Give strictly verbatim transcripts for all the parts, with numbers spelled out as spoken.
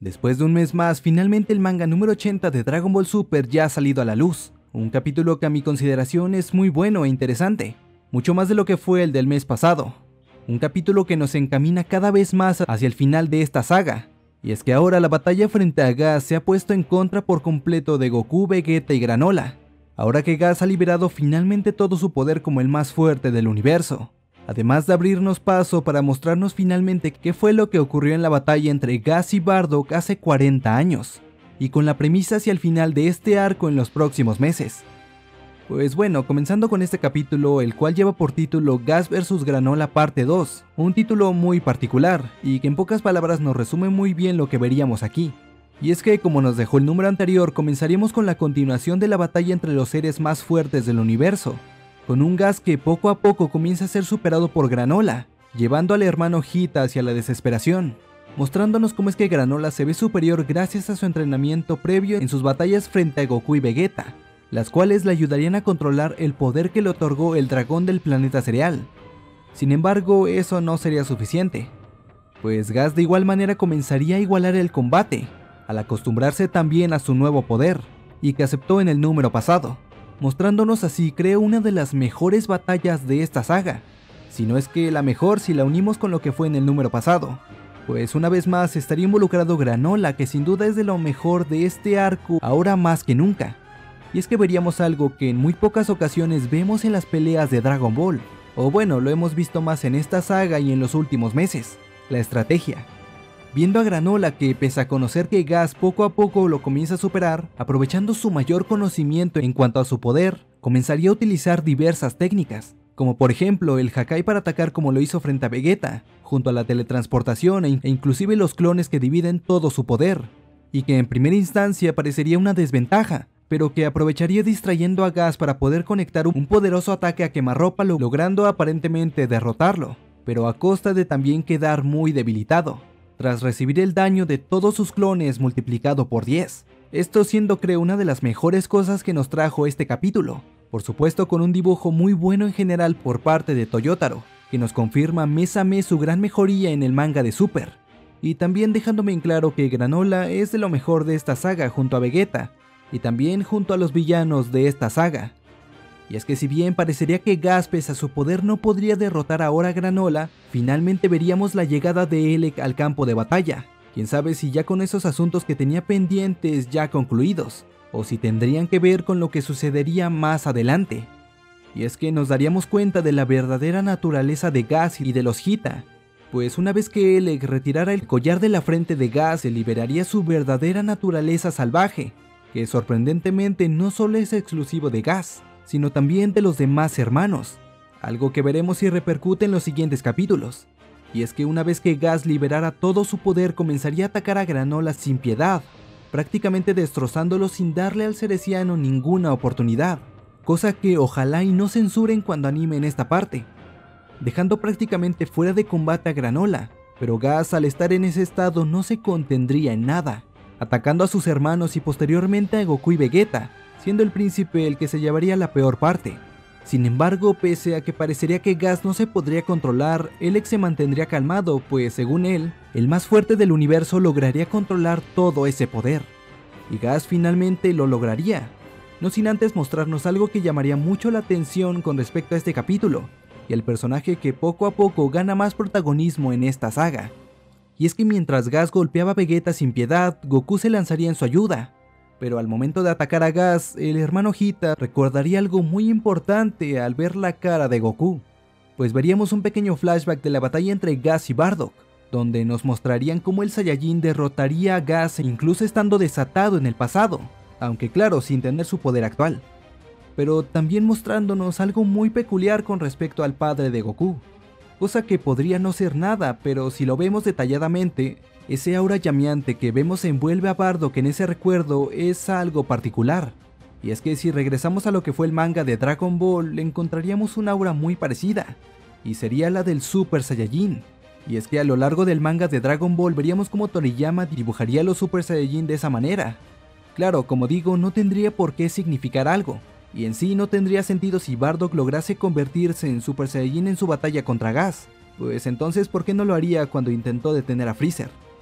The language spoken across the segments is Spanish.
Después de un mes más, finalmente el manga número ochenta de Dragon Ball Super ya ha salido a la luz. Un capítulo que a mi consideración es muy bueno e interesante, mucho más de lo que fue el del mes pasado. Un capítulo que nos encamina cada vez más hacia el final de esta saga. Y es que ahora la batalla frente a Gas se ha puesto en contra por completo de Goku, Vegeta y Granola. Ahora que Gas ha liberado finalmente todo su poder como el más fuerte del universo. Además de abrirnos paso para mostrarnos finalmente qué fue lo que ocurrió en la batalla entre Gas y Bardock hace cuarenta años, y con la premisa hacia el final de este arco en los próximos meses. Pues bueno, comenzando con este capítulo, el cual lleva por título Gas versus Granola parte dos, un título muy particular, y que en pocas palabras nos resume muy bien lo que veríamos aquí. Y es que, como nos dejó el número anterior, comenzaríamos con la continuación de la batalla entre los seres más fuertes del universo, con un Gas que poco a poco comienza a ser superado por Granola, llevando al hermano Hita hacia la desesperación, mostrándonos cómo es que Granola se ve superior gracias a su entrenamiento previo en sus batallas frente a Goku y Vegeta, las cuales le ayudarían a controlar el poder que le otorgó el dragón del planeta cereal. Sin embargo, eso no sería suficiente, pues Gas de igual manera comenzaría a igualar el combate, al acostumbrarse también a su nuevo poder, y que aceptó en el número pasado, mostrándonos así creo una de las mejores batallas de esta saga, si no es que la mejor si la unimos con lo que fue en el número pasado, pues una vez más estaría involucrado Granola, que sin duda es de lo mejor de este arco ahora más que nunca. Y es que veríamos algo que en muy pocas ocasiones vemos en las peleas de Dragon Ball, o bueno, lo hemos visto más en esta saga y en los últimos meses, la estrategia. Viendo a Granola que, pese a conocer que Gas poco a poco lo comienza a superar, aprovechando su mayor conocimiento en cuanto a su poder, comenzaría a utilizar diversas técnicas, como por ejemplo el Hakai para atacar como lo hizo frente a Vegeta, junto a la teletransportación e inclusive los clones que dividen todo su poder, y que en primera instancia parecería una desventaja, pero que aprovecharía distrayendo a Gas para poder conectar un poderoso ataque a quemarropa, logrando aparentemente derrotarlo, pero a costa de también quedar muy debilitado, tras recibir el daño de todos sus clones multiplicado por diez. Esto siendo creo una de las mejores cosas que nos trajo este capítulo, por supuesto con un dibujo muy bueno en general por parte de Toyotaro, que nos confirma mes a mes su gran mejoría en el manga de Super, y también dejándome en claro que Granola es de lo mejor de esta saga junto a Vegeta, y también junto a los villanos de esta saga. Y es que si bien parecería que Gas pese a su poder no podría derrotar ahora a Granola, finalmente veríamos la llegada de Elec al campo de batalla. Quién sabe si ya con esos asuntos que tenía pendientes ya concluidos, o si tendrían que ver con lo que sucedería más adelante. Y es que nos daríamos cuenta de la verdadera naturaleza de Gas y de los Hita, pues una vez que Elec retirara el collar de la frente de Gas se liberaría su verdadera naturaleza salvaje, que sorprendentemente no solo es exclusivo de Gas, sino también de los demás hermanos, algo que veremos si repercute en los siguientes capítulos. Y es que una vez que Gas liberara todo su poder comenzaría a atacar a Granola sin piedad, prácticamente destrozándolo sin darle al cereciano ninguna oportunidad, cosa que ojalá y no censuren cuando animen esta parte, dejando prácticamente fuera de combate a Granola, pero Gas al estar en ese estado no se contendría en nada, atacando a sus hermanos y posteriormente a Goku y Vegeta, siendo el príncipe el que se llevaría la peor parte. Sin embargo, pese a que parecería que Gas no se podría controlar, Elec se mantendría calmado, pues según él, el más fuerte del universo lograría controlar todo ese poder. Y Gas finalmente lo lograría, no sin antes mostrarnos algo que llamaría mucho la atención con respecto a este capítulo, y el personaje que poco a poco gana más protagonismo en esta saga. Y es que mientras Gas golpeaba a Vegeta sin piedad, Goku se lanzaría en su ayuda, pero al momento de atacar a Gas, el hermano Hita recordaría algo muy importante al ver la cara de Goku, pues veríamos un pequeño flashback de la batalla entre Gas y Bardock, donde nos mostrarían cómo el Saiyajin derrotaría a Gas incluso estando desatado en el pasado, aunque claro, sin tener su poder actual, pero también mostrándonos algo muy peculiar con respecto al padre de Goku, cosa que podría no ser nada, pero si lo vemos detalladamente, ese aura llameante que vemos envuelve a Bardock en ese recuerdo es algo particular. Y es que si regresamos a lo que fue el manga de Dragon Ball, encontraríamos una aura muy parecida, y sería la del Super Saiyajin. Y es que a lo largo del manga de Dragon Ball veríamos cómo Toriyama dibujaría a los Super Saiyajin de esa manera. Claro, como digo, no tendría por qué significar algo, y en sí no tendría sentido si Bardock lograse convertirse en Super Saiyajin en su batalla contra Gas, pues entonces ¿por qué no lo haría cuando intentó detener a Freezer?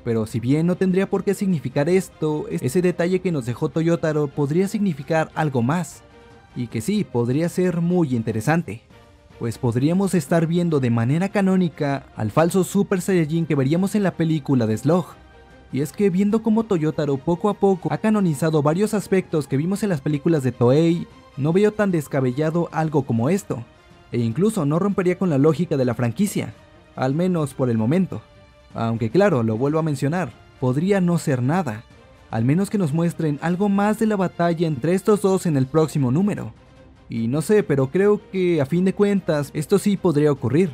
Pero si bien no tendría por qué significar esto, ese detalle que nos dejó Toyotaro podría significar algo más. Y que sí, podría ser muy interesante. Pues podríamos estar viendo de manera canónica al falso Super Saiyajin que veríamos en la película de Slug. Y es que viendo cómo Toyotaro poco a poco ha canonizado varios aspectos que vimos en las películas de Toei, no veo tan descabellado algo como esto. E incluso no rompería con la lógica de la franquicia, al menos por el momento. Aunque claro, lo vuelvo a mencionar, podría no ser nada, al menos que nos muestren algo más de la batalla entre estos dos en el próximo número. Y no sé, pero creo que a fin de cuentas esto sí podría ocurrir.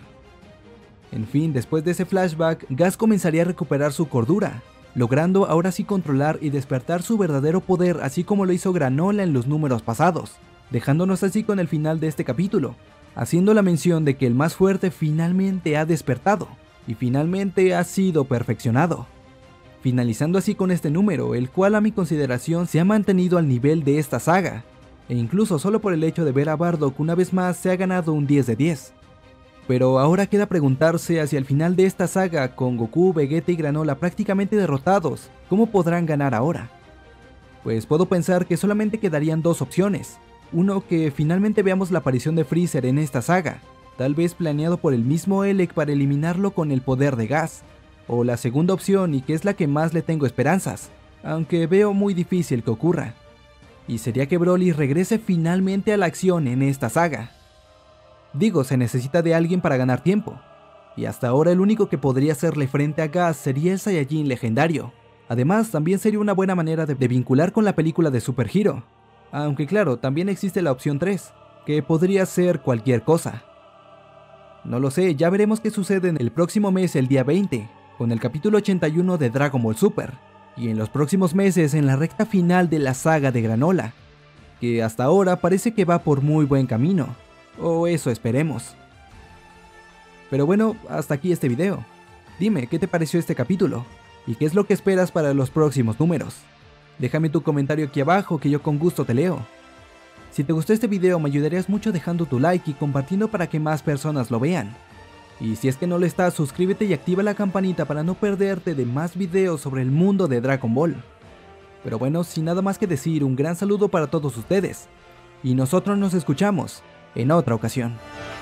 En fin, después de ese flashback, Gas comenzaría a recuperar su cordura, logrando ahora sí controlar y despertar su verdadero poder así como lo hizo Granola en los números pasados, dejándonos así con el final de este capítulo, haciendo la mención de que el más fuerte finalmente ha despertado, y finalmente ha sido perfeccionado. Finalizando así con este número, el cual a mi consideración se ha mantenido al nivel de esta saga, e incluso solo por el hecho de ver a Bardock una vez más se ha ganado un diez de diez. Pero ahora queda preguntarse hacia el final de esta saga, con Goku, Vegeta y Granola prácticamente derrotados, ¿cómo podrán ganar ahora? Pues puedo pensar que solamente quedarían dos opciones. Uno, que finalmente veamos la aparición de Freezer en esta saga, tal vez planeado por el mismo Elec para eliminarlo con el poder de Gas. O la segunda opción, y que es la que más le tengo esperanzas, aunque veo muy difícil que ocurra. Y sería que Broly regrese finalmente a la acción en esta saga. Digo, se necesita de alguien para ganar tiempo, y hasta ahora el único que podría hacerle frente a Gas sería el Saiyajin legendario. Además, también sería una buena manera de, de vincular con la película de Super Hero. Aunque claro, también existe la opción tres, que podría ser cualquier cosa. No lo sé, ya veremos qué sucede en el próximo mes, el día veinte, con el capítulo ochenta y uno de Dragon Ball Super, y en los próximos meses en la recta final de la saga de Granola, que hasta ahora parece que va por muy buen camino, o eso esperemos. Pero bueno, hasta aquí este video. Dime, ¿qué te pareció este capítulo? ¿Y qué es lo que esperas para los próximos números? Déjame tu comentario aquí abajo que yo con gusto te leo. Si te gustó este video me ayudarías mucho dejando tu like y compartiendo para que más personas lo vean. Y si es que no lo estás, suscríbete y activa la campanita para no perderte de más videos sobre el mundo de Dragon Ball. Pero bueno, sin nada más que decir, un gran saludo para todos ustedes. Y nosotros nos escuchamos en otra ocasión.